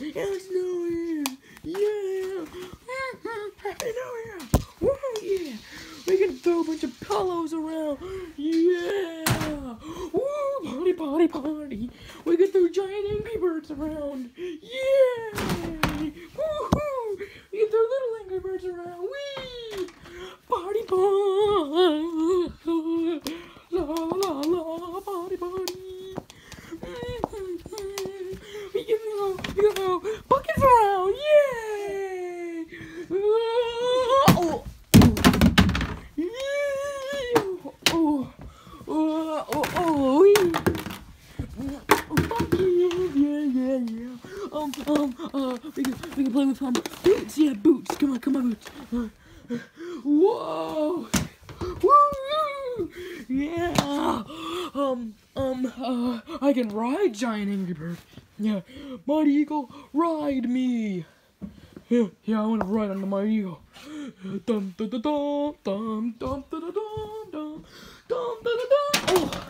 It's New Year. Yeah. Happy New Year. Woo, yeah. We can throw a bunch of pillows around. Yeah. Woo, party, party, party. We can throw giant Angry Birds around. Yeah. Woohoo. We can throw little Angry Birds around. Wee. Party, party. La, la, la, party, party. We can throw buckets around. Yay. Oh. Yeah. We can play with boots. Yeah, boots. Come on, boots. Whoa. Woo. Yeah. I can ride giant Angry Bird. Yeah, Mighty Eagle, ride me. Yeah, I want to ride on the Mighty Eagle. Dum dum dum dum dum dum dum dum dum dum. Oh.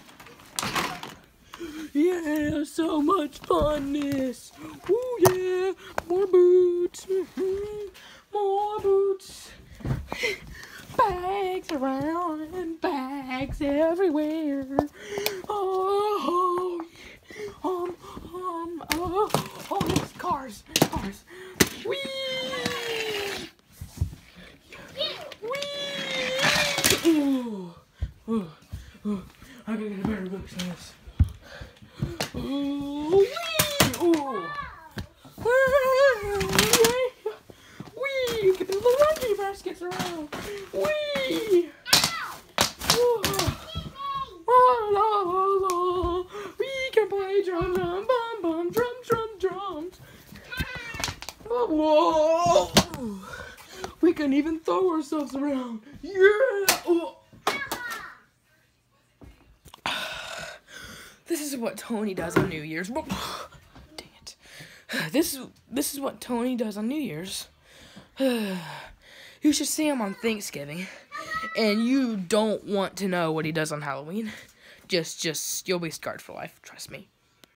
Yeah, so much funness. Ooh yeah, more boots. More boots. Bags around and bags everywhere. Oh, yes, cars. Whee! Ooh. I gotta get a better look at this. Ooh, wee! Get the little monkey baskets around. Wee! We can play drum, bum, drums. Whoa! We can even throw ourselves around. Yeah! Oh. This is what Tony does on New Year's. Dang it! This is what Tony does on New Year's. You should see him on Thanksgiving, and you don't want to know what he does on Halloween. Just you'll be scarred for life. Trust me.